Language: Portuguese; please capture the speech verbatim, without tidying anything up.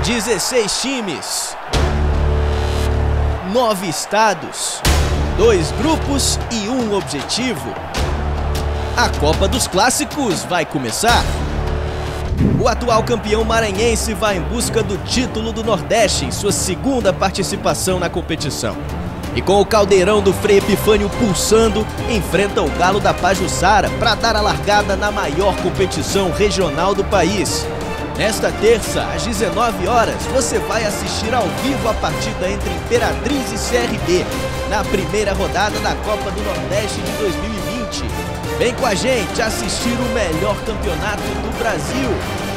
dezesseis times, nove estados, dois grupos e um objetivo. A Copa dos Clássicos vai começar. O atual campeão maranhense vai em busca do título do Nordeste em sua segunda participação na competição. E com o caldeirão do Frei Epifânio pulsando, enfrenta o Galo da Pajuçara para dar a largada na maior competição regional do país. Nesta terça, às dezenove horas, você vai assistir ao vivo a partida entre Imperatriz e C R B, na primeira rodada da Copa do Nordeste de dois mil e vinte. Vem com a gente assistir o melhor campeonato do Brasil.